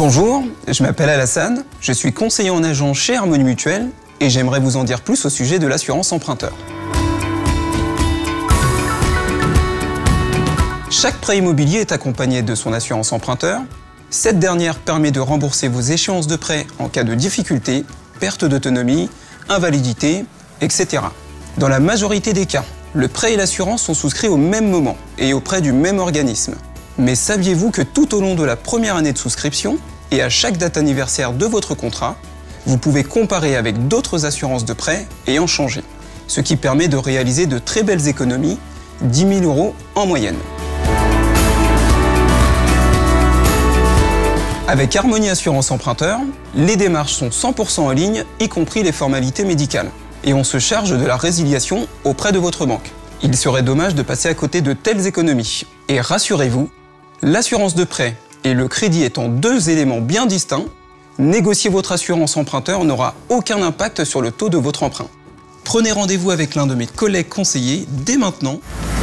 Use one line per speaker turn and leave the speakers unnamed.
Bonjour, je m'appelle Alassane, je suis conseiller en agence chez Harmonie Mutuelle et j'aimerais vous en dire plus au sujet de l'assurance emprunteur. Chaque prêt immobilier est accompagné de son assurance emprunteur. Cette dernière permet de rembourser vos échéances de prêt en cas de difficulté, perte d'autonomie, invalidité, etc. Dans la majorité des cas, le prêt et l'assurance sont souscrits au même moment et auprès du même organisme. Mais saviez-vous que tout au long de la première année de souscription et à chaque date anniversaire de votre contrat, vous pouvez comparer avec d'autres assurances de prêt et en changer, ce qui permet de réaliser de très belles économies, 10 000 € en moyenne. Avec Harmonie Assurance Emprunteur, les démarches sont 100% en ligne, y compris les formalités médicales. Et on se charge de la résiliation auprès de votre banque. Il serait dommage de passer à côté de telles économies. Et rassurez-vous, l'assurance de prêt et le crédit étant deux éléments bien distincts, négocier votre assurance emprunteur n'aura aucun impact sur le taux de votre emprunt. Prenez rendez-vous avec l'un de mes collègues conseillers dès maintenant